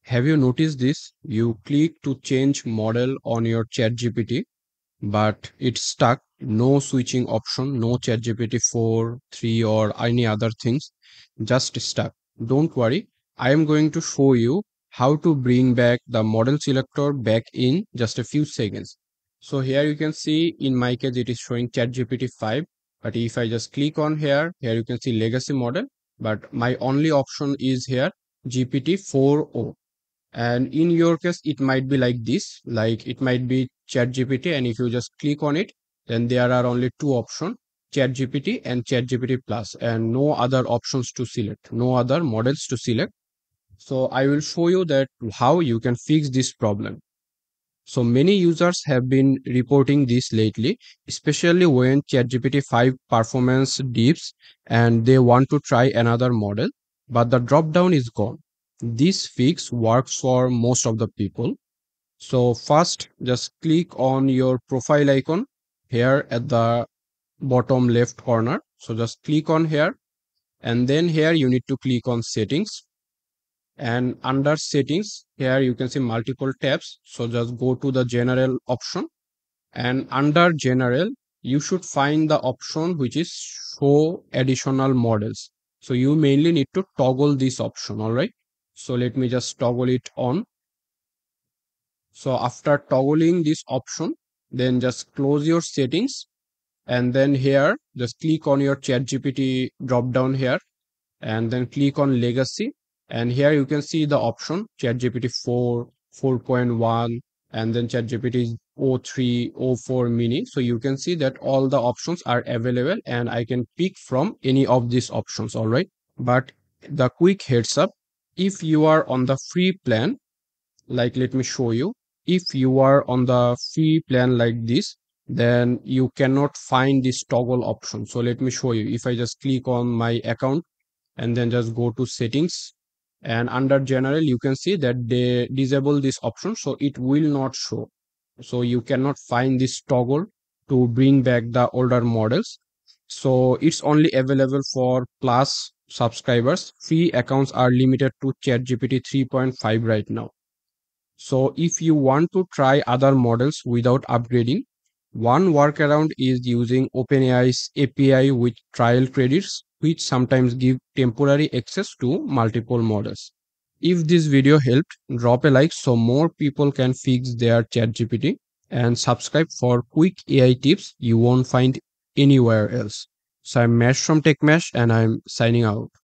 Have you noticed this? You click to change model on your ChatGPT, but it's stuck. No switching option, no ChatGPT 4, 3, or any other things. Just stuck. Don't worry. I am going to show you how to bring back the model selector back in just a few seconds. So here you can see in my case it is showing ChatGPT 5. But if I just click on here you can see legacy model. But my only option is here GPT-4o, and in your case it might be like this, like it might be ChatGPT, and if you just click on it, then there are only two options, ChatGPT and ChatGPT plus, and no other options to select, no other models to select. So I will show you that how you can fix this problem. So many users have been reporting this lately, especially when ChatGPT 5 performance dips and they want to try another model, but the drop down is gone. This fix works for most of the people. So first, just click on your profile icon here at the bottom left corner. So just click on here, and then here you need to click on settings, and under settings here you can see multiple tabs. So just go to the general option, and under general you should find the option which is show additional models. So you mainly need to toggle this option. All right, so let me just toggle it on. So after toggling this option, then just close your settings, and then here just click on your ChatGPT drop down here, and then click on legacy, and here you can see the option ChatGPT 4, 4.1, and then ChatGPT o3, o4 mini. So you can see that all the options are available and I can pick from any of these options. All right, but the quick heads up, if you are on the free plan, like let me show you, if you are on the free plan like this, then you cannot find this toggle option. So let me show you. If I just click on my account and then just go to settings, and under general you can see that they disable this option, so it will not show. So you cannot find this toggle to bring back the older models. So it's only available for plus subscribers. Free accounts are limited to ChatGPT 3.5 right now. So if you want to try other models without upgrading, one workaround is using OpenAI's API with trial credits, which sometimes give temporary access to multiple models. If this video helped, drop a like so more people can fix their ChatGPT, and subscribe for quick AI tips you won't find anywhere else. So I'm Mesh from TechMesh, and I'm signing out.